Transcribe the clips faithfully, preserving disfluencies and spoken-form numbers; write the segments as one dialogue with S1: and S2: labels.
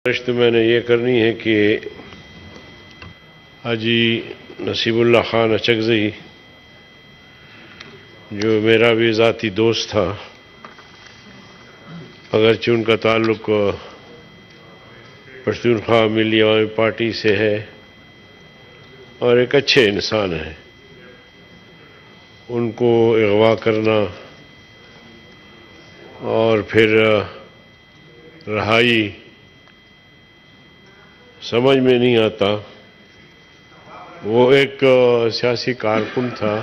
S1: گزارش تو میں نے یہ کرنی ہے کہ حاجی نصیب اللہ خان اچکزئی جو میرا بھی ذاتی دوست تھا، اگرچہ ان کا تعلق پشتونخوا ملی عوامی پارٹی سے ہے اور ایک اچھے انسان ہیں، ان کو اغوا کرنا اور پھر رہائی سمجھ میں نہیں آتا۔ وہ ایک سیاسی کارکن تھا،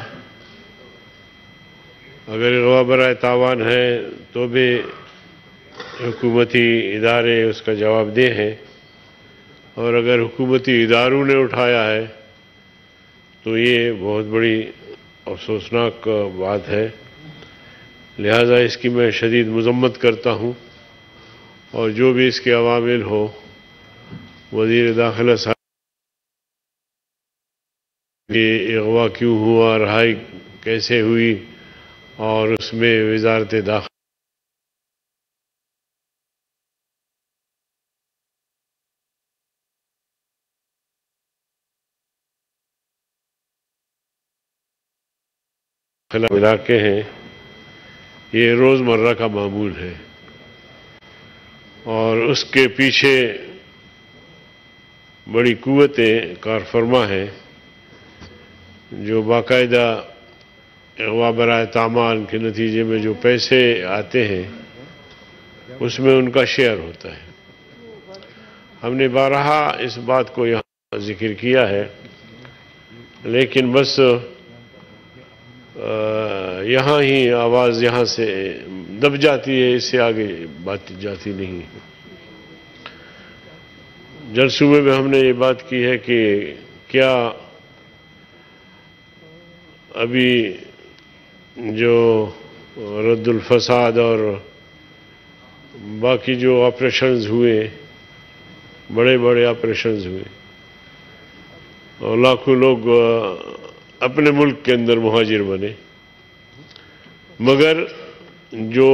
S1: اگر اغوا برائے تاوان ہے تو بھی حکومتی ادارے اس کا جواب دہ ہیں، اور اگر حکومتی اداروں نے اٹھایا ہے تو یہ بہت بڑی افسوسناک بات ہے، لہذا اس کی میں شدید مذمت کرتا ہوں، اور جو بھی اس کے عوامل ہو وزیر داخلہ صاحب کہ اغوا کیوں ہوا، رہائی کیسے ہوئی، اور اس میں وزارت داخلہ علاقے ہیں، یہ روزمرہ کا معمول ہے، اور اس کے پیچھے بڑی قوتیں کار فرما ہیں جو باقاعدہ اغوا برائے تاوان کے نتیجے میں جو پیسے آتے ہیں اس میں ان کا شیئر ہوتا ہے۔ ہم نے بارہا اس بات کو یہاں ذکر کیا ہے، لیکن بس یہاں ہی آواز یہاں سے دب جاتی ہے، اس سے آگے بات جاتی نہیں ہے۔ جلسوں میں ہم نے یہ بات کی ہے کہ کیا ابھی جو رد الفساد اور باقی جو آپریشنز ہوئے، بڑے بڑے آپریشنز ہوئے اور لاکھوں لوگ اپنے ملک کے اندر مہاجر بنے، مگر جو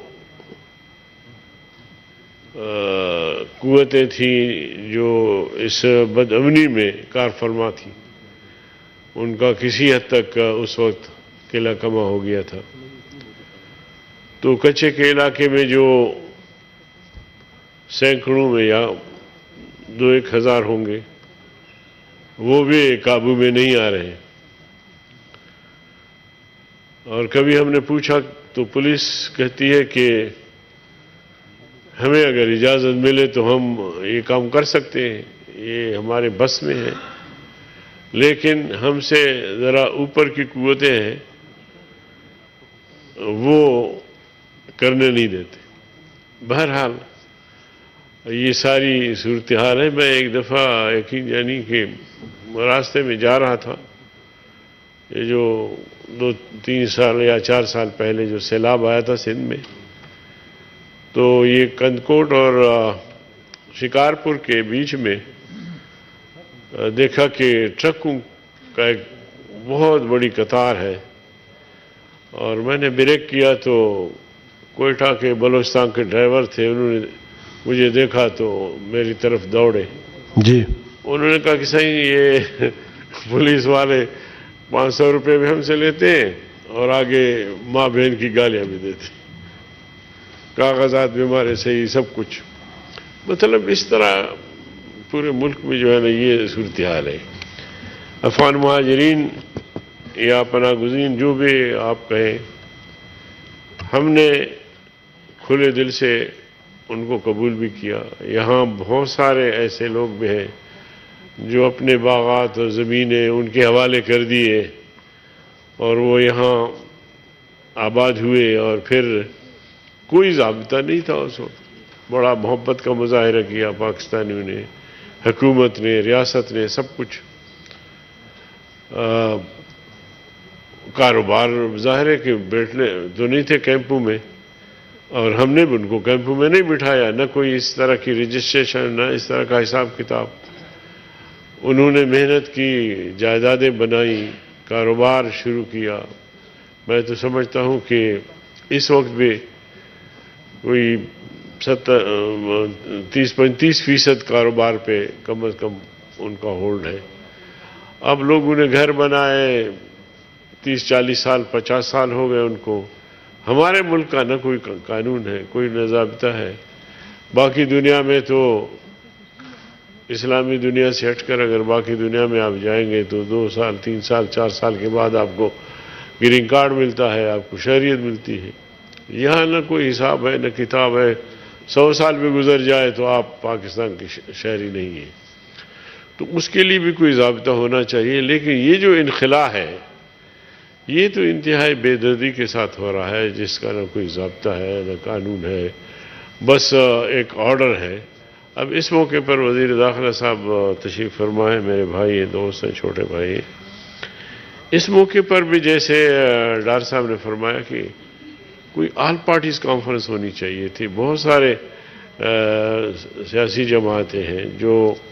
S1: قوتیں تھیں جو اس بدامنی میں کار فرما تھی، ان کا کسی حد تک اس وقت قلعہ کما ہو گیا تھا۔ تو کچے کے علاقے میں جو سینکڑوں میں یا دو ایک ہزار ہوں گے، وہ بھی قابو میں نہیں آ رہے، اور کبھی ہم نے پوچھا تو پولیس کہتی ہے کہ ہمیں اگر اجازت ملے تو ہم یہ کام کر سکتے ہیں، یہ ہمارے بس میں ہے، لیکن ہم سے ذرا اوپر کی قوتیں ہیں وہ کرنے نہیں دیتے۔ بہرحال یہ ساری صورتحال ہے۔ میں ایک دفعہ یقین یعنی کہ راستے میں جا رہا تھا، یہ جو دو تین سال یا چار سال پہلے جو سیلاب آیا تھا سندھ میں، تو یہ کندکوٹ اور شکارپور کے بیچ میں دیکھا کہ ٹرکوں کا ایک بہت بڑی قطار ہے، اور میں نے بریک کیا تو کوئٹہ کے بلوچستان کے ڈرائیور تھے، انہوں نے مجھے دیکھا تو میری طرف دوڑے
S2: جی
S1: انہوں نے کہا کہ صحیح یہ پولیس والے پانچ سو روپے بھی ہم سے لیتے ہیں اور آگے ماں بہن کی گالیاں بھی دیتے، کاغذات بھی ہمارے صحیح سب کچھ۔ مطلب اس طرح پورے ملک میں جو ہے نا یہ صورتحال ہے۔ افغان مہاجرین یا پناہ گزین جو بھی آپ کہیں، ہم نے کھلے دل سے ان کو قبول بھی کیا۔ یہاں بہت سارے ایسے لوگ بھی ہیں جو اپنے باغات اور زمینیں ان کے حوالے کر دیے اور وہ یہاں آباد ہوئے، اور پھر کوئی ضابطہ نہیں تھا اس وقت، بڑا محبت کا مظاہرہ کیا پاکستانیوں نے، حکومت نے، ریاست نے، سب کچھ کاروبار ظاہر ہے کہ بیٹھنے تو نہیں تھے کیمپوں میں، اور ہم نے بھی ان کو کیمپوں میں نہیں بٹھایا، نہ کوئی اس طرح کی رجسٹریشن، نہ اس طرح کا حساب کتاب۔ انہوں نے محنت کی، جائیدادیں بنائی، کاروبار شروع کیا۔ میں تو سمجھتا ہوں کہ اس وقت بھی کوئی ستر تیس پینتیس فیصد کاروبار پہ کم از کم ان کا ہولڈ ہے. اب لوگوں نے گھر بنائے، تیس چالیس سال پچاس سال ہو گئے ان کو. ہمارے ملک کا نہ کوئی قانون ہے، کوئی نہ ضابطہ ہے. باقی دنیا میں تو اسلامی دنیا سے ہٹ کر اگر باقی دنیا میں آپ جائیں گے تو دو سال تین سال چار سال کے بعد آپ کو گرین کارڈ ملتا ہے، آپ کو شہریت ملتی ہے. یہاں نہ کوئی حساب ہے نہ کتاب ہے. سو سال بھی گزر جائے تو آپ پاکستان کے شہری نہیں ہیں. تو اس کے لیے بھی کوئی ضابطہ ہونا چاہیے. لیکن یہ جو انخلا ہے یہ تو انتہائی بے دردی کے ساتھ ہو رہا ہے، جس کا نہ کوئی ضابطہ ہے نہ قانون ہے، بس ایک آرڈر ہے. اب اس موقع پر وزیر داخلہ صاحب تشریف فرما ہے، میرے بھائی ہیں، دوست ہیں، چھوٹے بھائی ہیں. اس موقع پر بھی جیسے ڈار صاحب نے فرمایا کہ کوئی آل پارٹیز کانفرنس ہونی چاہیے تھی. بہت سارے سیاسی جماعتیں ہیں جو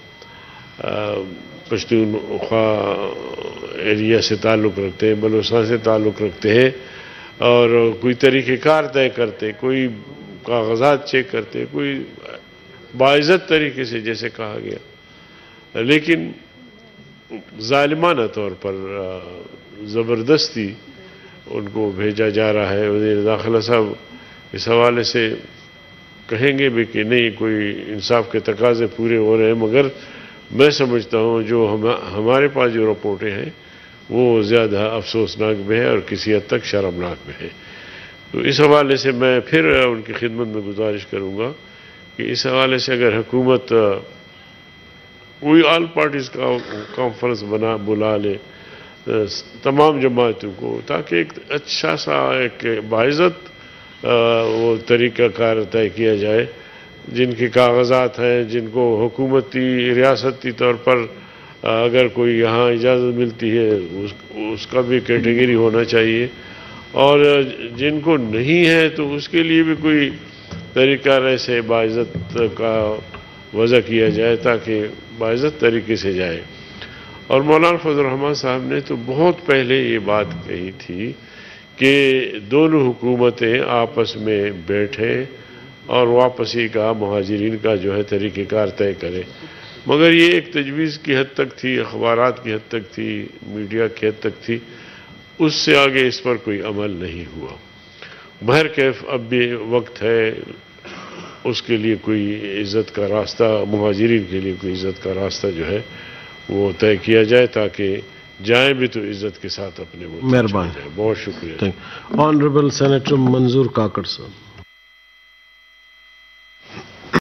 S1: پشتونخوا ایریا سے تعلق رکھتے ہیں، بلوچستان سے تعلق رکھتے ہیں، اور کوئی طریقہ کار طے کرتے، کوئی کاغذات چیک کرتے، کوئی باعزت طریقے سے جیسے کہا گیا. لیکن ظالمانہ طور پر زبردستی ان کو بھیجا جا رہا ہے. وزیر داخلہ صاحب اس حوالے سے کہیں گے بھی کہ نہیں، کوئی انصاف کے تقاضے پورے ہو رہے ہیں، مگر میں سمجھتا ہوں جو ہمارے پاس جو رپورٹیں ہیں وہ زیادہ افسوسناک بھی ہے اور کسی حد تک شرمناک بھی ہے. تو اس حوالے سے میں پھر ان کی خدمت میں گزارش کروں گا کہ اس حوالے سے اگر حکومت کوئی آل پارٹیز کا کانفرنس بنا بلا لے تمام جماعتوں کو، تاکہ ایک اچھا سا ایک باعزت وہ طریقہ کار طے کیا جائے. جن کے کاغذات ہیں، جن کو حکومتی ریاستی طور پر اگر کوئی یہاں اجازت ملتی ہے اس کا بھی کیٹیگری ہونا چاہیے، اور جن کو نہیں ہے تو اس کے لیے بھی کوئی طریقہ ایسے باعزت کا وضع کیا جائے تاکہ باعزت طریقے سے جائے. اور مولانا فضل الرحمان صاحب نے تو بہت پہلے یہ بات کہی تھی کہ دونوں حکومتیں آپس میں بیٹھیں اور واپسی کا مہاجرین کا جو ہے طریقہ کار طے کرے. مگر یہ ایک تجویز کی حد تک تھی، اخبارات کی حد تک تھی، میڈیا کی حد تک تھی، اس سے آگے اس پر کوئی عمل نہیں ہوا. بہرکیف اب بھی وقت ہے اس کے لیے کوئی عزت کا راستہ، مہاجرین کے لیے کوئی عزت کا راستہ جو ہے وہ طے کیا جائے تاکہ جائیں بھی تو عزت کے ساتھ اپنے ملک.
S2: مہربان.
S1: بہت شکریہ.
S2: آنریبل سینیٹر منظور کاکڑ صاحب.